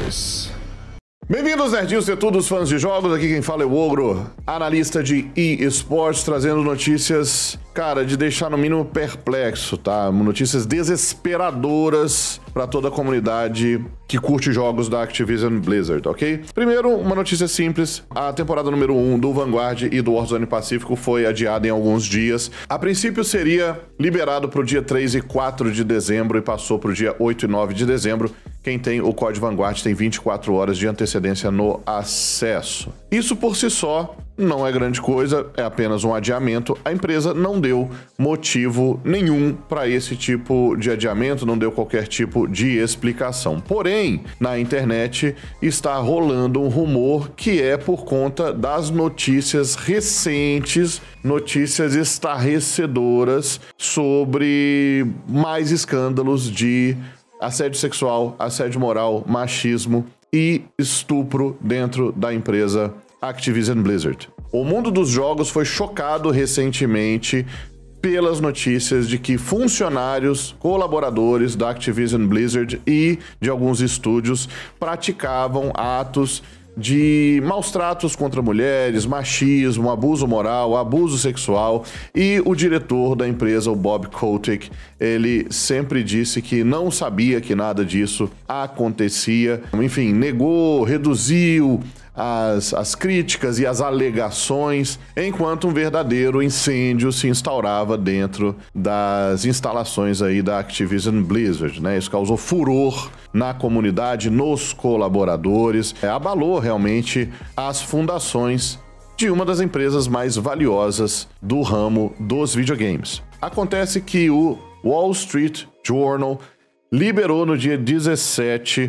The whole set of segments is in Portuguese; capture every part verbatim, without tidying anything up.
nós. Bem-vindos, nerdinhos de todos os fãs de jogos, aqui quem fala é o Ogro, analista de eSports, trazendo notícias, cara, de deixar no mínimo perplexo, tá? Notícias desesperadoras para toda a comunidade que curte jogos da Activision Blizzard, ok? Primeiro, uma notícia simples, a temporada número um do Vanguard e do Warzone Pacífico foi adiada em alguns dias. A princípio seria liberado para o dia três e quatro de dezembro e passou para o dia oito e nove de dezembro. Quem tem o código Vanguard tem vinte e quatro horas de antecedência no acesso. Isso por si só não é grande coisa, é apenas um adiamento. A empresa não deu motivo nenhum para esse tipo de adiamento, não deu qualquer tipo de explicação. Porém, na internet está rolando um rumor que é por conta das notícias recentes, notícias estarrecedoras sobre mais escândalos de assédio sexual, assédio moral, machismo e estupro dentro da empresa Activision Blizzard. O mundo dos jogos foi chocado recentemente pelas notícias de que funcionários, colaboradores da Activision Blizzard e de alguns estúdios praticavam atos de maus tratos contra mulheres, machismo, abuso moral, abuso sexual, e o diretor da empresa, o Bob Kotick, ele sempre disse que não sabia que nada disso acontecia, enfim, negou, reduziu As, as críticas e as alegações, enquanto um verdadeiro incêndio se instaurava dentro das instalações aí da Activision Blizzard, né? Isso causou furor na comunidade, nos colaboradores, é, abalou realmente as fundações de uma das empresas mais valiosas do ramo dos videogames. Acontece que o Wall Street Journal liberou no dia dezessete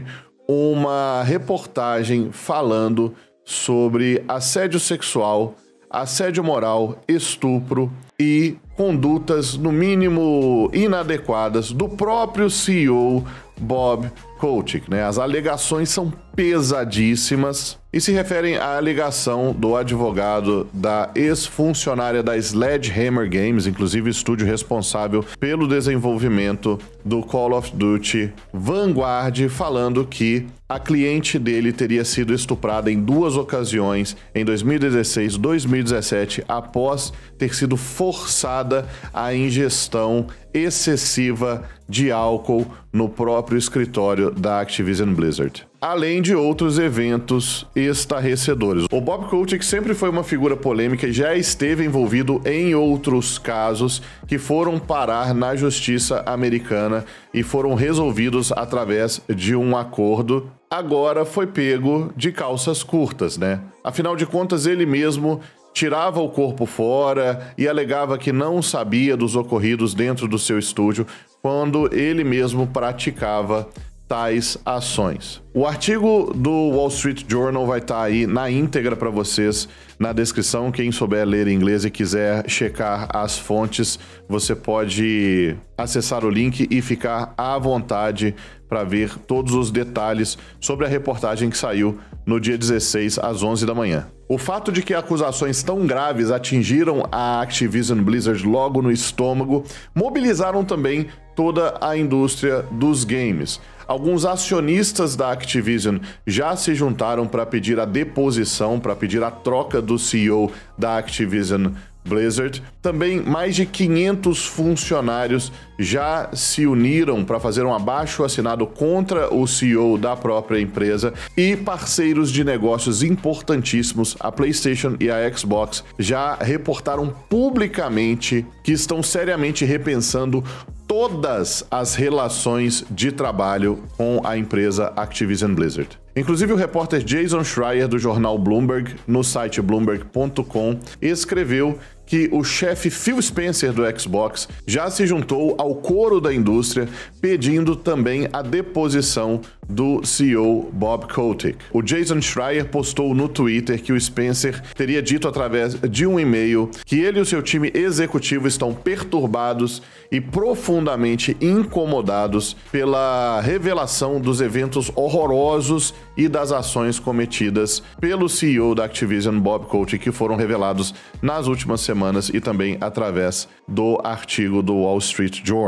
uma reportagem falando sobre assédio sexual, assédio moral, estupro e condutas, no mínimo, inadequadas do próprio C E O Bob Kotick, né? As alegações são pesadíssimas e se referem à alegação do advogado da ex-funcionária da Sledgehammer Games, inclusive estúdio responsável pelo desenvolvimento do Call of Duty Vanguard, falando que a cliente dele teria sido estuprada em duas ocasiões, em dois mil e dezesseis e dois mil e dezessete, após ter sido forçada à ingestão excessiva de álcool no próprio escritório da Activision Blizzard, além de outros eventos estarrecedores. O Bob Kotick sempre foi uma figura polêmica e já esteve envolvido em outros casos que foram parar na justiça americana e foram resolvidos através de um acordo. Agora foi pego de calças curtas, né? Afinal de contas, ele mesmo tirava o corpo fora e alegava que não sabia dos ocorridos dentro do seu estúdio quando ele mesmo praticava tais ações. O artigo do Wall Street Journal vai estar aí na íntegra para vocês na descrição. Quem souber ler inglês e quiser checar as fontes, você pode acessar o link e ficar à vontade para ver todos os detalhes sobre a reportagem que saiu no dia dezesseis, às onze da manhã. O fato de que acusações tão graves atingiram a Activision Blizzard logo no estômago mobilizaram também toda a indústria dos games. Alguns acionistas da Activision já se juntaram para pedir a deposição, para pedir a troca do C E O da Activision Blizzard. Também mais de quinhentos funcionários já se uniram para fazer um abaixo-assinado contra o C E O da própria empresa, e parceiros de negócios importantíssimos, a PlayStation e a Xbox, já reportaram publicamente que estão seriamente repensando todas as relações de trabalho com a empresa Activision Blizzard. Inclusive, o repórter Jason Schreier, do jornal Bloomberg, no site bloomberg ponto com, escreveu que o chefe Phil Spencer do Xbox já se juntou ao coro da indústria, pedindo também a deposição do C E O Bob Kotick. O Jason Schreier postou no Twitter que o Spencer teria dito através de um e-mail que ele e o seu time executivo estão perturbados e profundamente incomodados pela revelação dos eventos horrorosos e das ações cometidas pelo C E O da Activision, Bob Kotick, que foram revelados nas últimas semanas e também através do artigo do Wall Street Journal.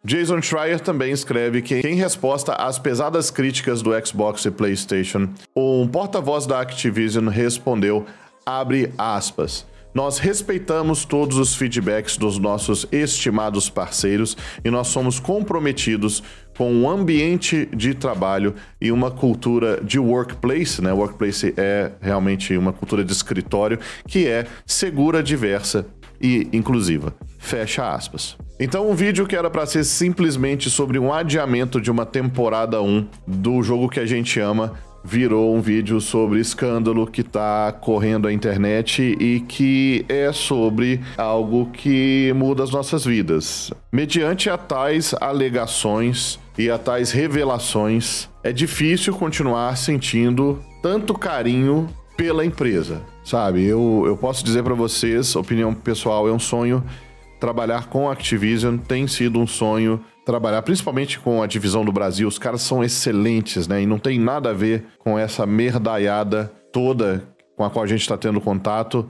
Jason Schreier também escreve que, em resposta às pesadas críticas do Xbox e PlayStation, um porta-voz da Activision respondeu, abre aspas, nós respeitamos todos os feedbacks dos nossos estimados parceiros e nós somos comprometidos com um ambiente de trabalho e uma cultura de workplace, né? Workplace é realmente uma cultura de escritório que é segura, diversa e inclusiva. Fecha aspas. Então, um vídeo que era para ser simplesmente sobre um adiamento de uma temporada um do jogo que a gente ama, virou um vídeo sobre escândalo que tá correndo a internet e que é sobre algo que muda as nossas vidas. Mediante a tais alegações e a tais revelações, é difícil continuar sentindo tanto carinho pela empresa, sabe? Eu, eu posso dizer para vocês, opinião pessoal, é um sonho trabalhar com a Activision, tem sido um sonho trabalhar principalmente com a divisão do Brasil. Os caras são excelentes, né? E não tem nada a ver com essa merdaiada toda com a qual a gente está tendo contato,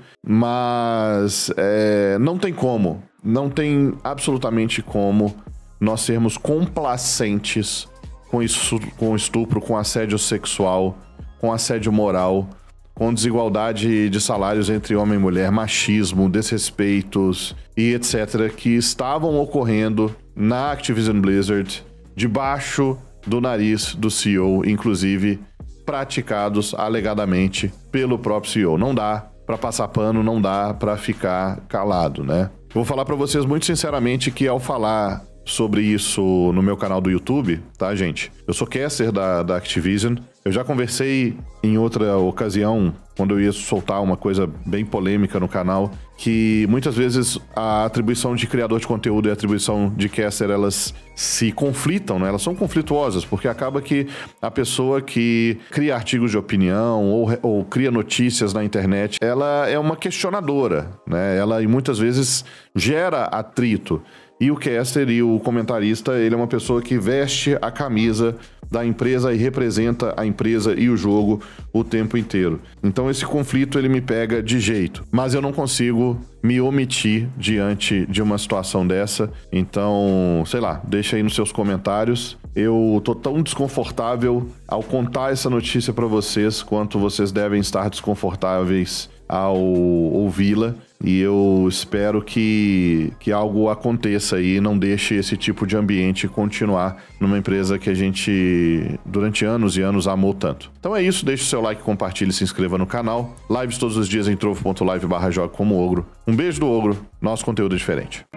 mas é, não tem como, não tem absolutamente como nós sermos complacentes com isso, com estupro, com assédio sexual, com assédio moral, com desigualdade de salários entre homem e mulher, machismo, desrespeitos e etcétera, que estavam ocorrendo na Activision Blizzard, debaixo do nariz do C E O, inclusive praticados alegadamente pelo próprio C E O. Não dá pra passar pano, não dá pra ficar calado, né? Vou falar pra vocês muito sinceramente que ao falar sobre isso no meu canal do YouTube, tá, gente? Eu sou caster da, da Activision. Eu já conversei em outra ocasião, quando eu ia soltar uma coisa bem polêmica no canal, que muitas vezes a atribuição de criador de conteúdo e a atribuição de caster, elas se conflitam, né? Elas são conflituosas, porque acaba que a pessoa que cria artigos de opinião ou, ou cria notícias na internet, ela é uma questionadora, né? Ela e muitas vezes gera atrito. E o caster e o comentarista, ele é uma pessoa que veste a camisa da empresa e representa a empresa e o jogo o tempo inteiro. Então esse conflito, ele me pega de jeito. Mas eu não consigo me omitir diante de uma situação dessa. Então, sei lá, deixa aí nos seus comentários. Eu tô tão desconfortável ao contar essa notícia para vocês, quanto vocês devem estar desconfortáveis ao ouvi-la, e eu espero que, que algo aconteça aí e não deixe esse tipo de ambiente continuar numa empresa que a gente, durante anos e anos, amou tanto. Então é isso, deixe o seu like, compartilhe e se inscreva no canal. Lives todos os dias em trovo ponto live barra joga como ogro. Um beijo do ogro, nosso conteúdo é diferente.